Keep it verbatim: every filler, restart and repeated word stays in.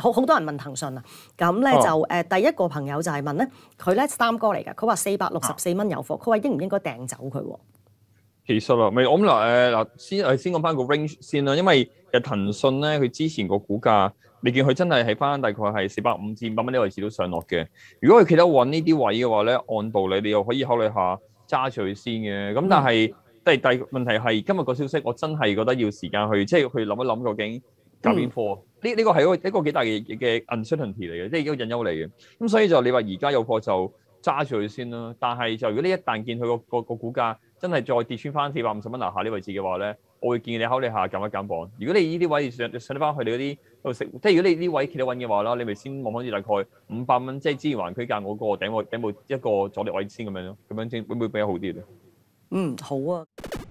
好好多人問騰訊啊，咁咧、 哦就誒、呃、第一個朋友就係問咧，佢咧三哥嚟㗎，佢話四百六十四蚊有貨，佢話應唔應該掟走佢喎？ 其實啊，咪我諗嗱誒嗱，先誒先講翻個 range 先啦，因為其實騰訊咧，佢之前個股價，你見佢真係喺翻大概係四百五至五百蚊呢個位置都上落嘅。如果佢企得穩呢啲位嘅話咧，按道理你又可以考慮下揸住佢先嘅。咁但係第第問題係今日個消息，我真係覺得要時間去即係去諗一諗究竟揀邊貨。呢呢個係一個一個幾大嘅嘅 uncertainty 嚟嘅，即係一個隱憂嚟嘅。咁所以就你話而家有貨就揸住佢先啦。但係就如果你一旦見佢個個個股價，真係再跌穿翻四百五十蚊樓下呢位置嘅話咧，我會建議你考慮下減一減磅。如果你呢啲位上上得翻去你嗰啲度食，即係如果你呢啲位企得穩嘅話啦，你咪先望翻住大概五百蚊，即係之前環區間嗰個頂個頂部一個阻力位先咁樣咯，咁樣先會唔會比較好啲咧？ 嗯，好啊。